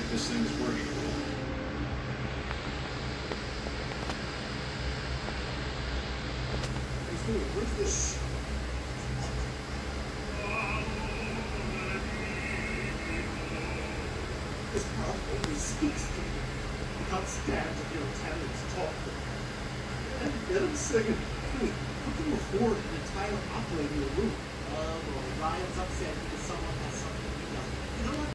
if this thing is working. What's this? This crowd only speaks to me. I can't stand to hear Italians talk. And get them singing. How can you afford an entire opera in your room? Well, Ryan's upset because someone has something he doesn't. You know what?